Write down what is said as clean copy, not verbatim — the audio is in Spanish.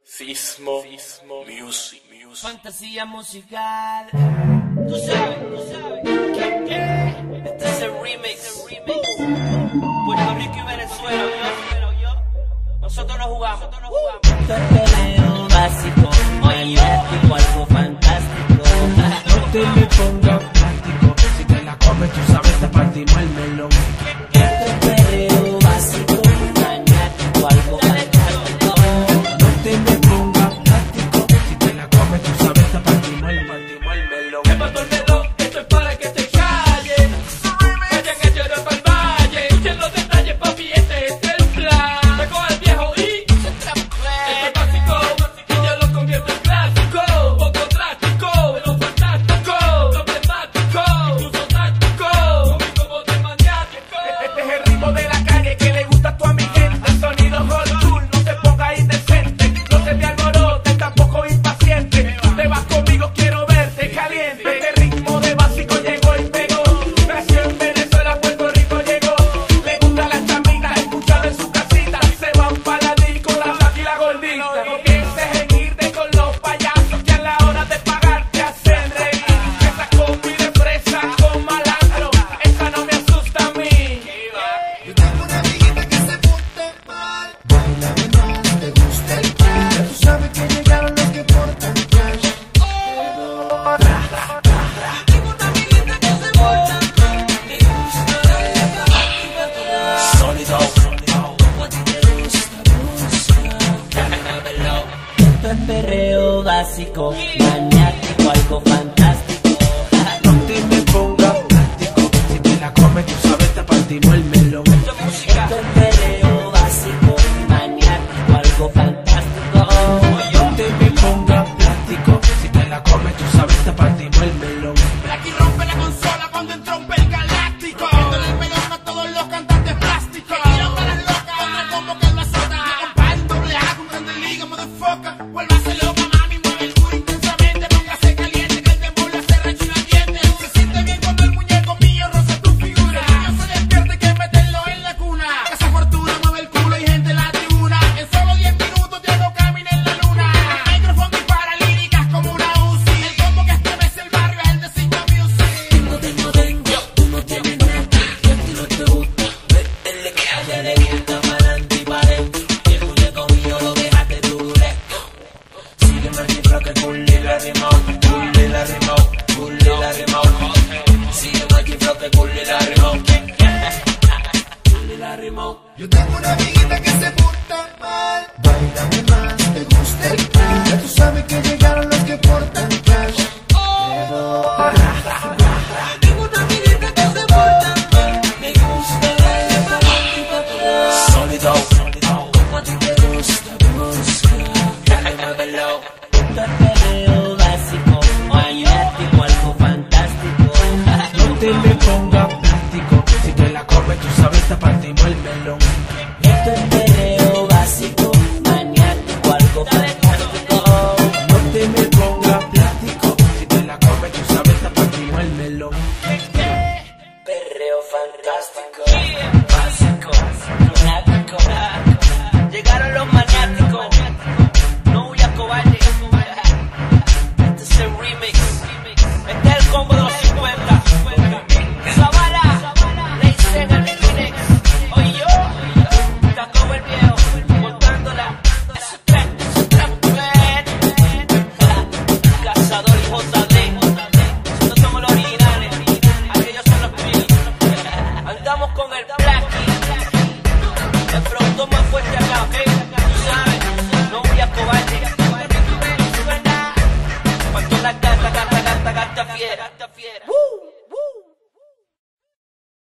Sismo Music. Fantasía musical. Tú sabes. Este es el remix. Puerto Rico y Venezuela, yo. Nosotros no jugamos. Esto es perreo básico, maniático, algo fantástico. No te me pongas plástico, si te la comes tú sabes te partimos el melón. Esto es perreo básico, maniático, algo fantástico. No te me pongas plástico, si te la comes tú sabes te partimos el melón. Es para todo el melón, esto es para que te calles. Vayan a llorar pa'l valle. Escuchen los detalles, papi, este es el plan. Saco al viejo y esto es básico, y yo lo convierto en clásico. Poco drástico, pero fantástico, problemático, incluso táctico. Conmigo voz de maniático. Este es el ritmo de la calle que le gusta a toda mi gente. El sonido old school, no te pongas indecente. No te me alborotes, tampoco impaciente. Tú te vas conmigo, quiero verte caliente. Este ritmo de básico llegó y pegó. Nació en Venezuela, Puerto Rico llegó. Le gusta la estamina, escuchar en su casita. Se van para la disco, la flaca y la gordita. No pienses en irte con los payasos, que a la hora de pagar te hacen reír. Esa combi de fresa con malandro, esa no me asusta a mí. Yo tengo una amiguita que se porta mal. Baila de más, te gusta el cash. Tú sabes que llegaron los que portan cash. Tengo una amiguita que se porta mal. Me gusta Sólido. Como a ti te gusta, búscamelo. Esto es perreo básico, maniático, algo fantástico. No te me pongas plástico, si te la comes tú sabes te partimos el melón. Esto es perreo básico, maniático, algo fantástico. No te me pongas plástico, si te la comes tú sabes te partimos el melón. Blacky rompe la consola cuando entrompe el galáctico. Dándole el melón a todos los cantantes plásticos. Que tiran para las locas, otra como que lo azota. Compadre, un doble A con grande liga, motherfucker. Vuélvase loca, mami, mueve el culo intensamente. Póngase caliente, que el temor le hace rechinar dientes. Se siente bien cuando el muñeco mío roza tu figura. El niño se despierte, que meterlo en la cuna. Esa fortuna mueve el culo y gente la tribuna. En solo 10 minutos Diego camina en la luna. Micrófono dispara líricas como una UCI. El combo que estremece el barrio es el de Sigma Music. Tú no tienes nada, y a ti no te gusta. Métele que a ella le gusta pa'lante y pa' dentro. Y el muñeco mío lo dejaste directo. Sígueme aquí, floque, culé la remote, culé la remote, culé la remote. Sígueme aquí, floque, culé la remote. Culé la remote. Yo tengo una amiguita que se porta mal. Baila de más, te gusta el cash. Ya tú sabes que llegaron los que portan cash. Tengo una amiguita que se porta mal. Me gusta darle pa' adelante y pa' atrás. Sólido. Como a ti te gusta, búscamelo. Esto es perreo básico, maniático, algo fantástico. No te me pongas plástico, si te la comes tú sabes te partimos el melón. Esto es perreo básico, maniático, algo fantástico. No te me pongas plástico, si te la comes tú sabes te partimos el melón. Perreo fantástico, básico, maniático. Llegaron los maniáticos, no huyas cobarde. Este es el remix, este es el combo de los 50. Zavala, le dicen el remix. Oye yo, Jacobo el viejo, montándola. Ese trap, Cazador y JD. Nosotros somos los originales, aquellos son los P. Andamos con el plan.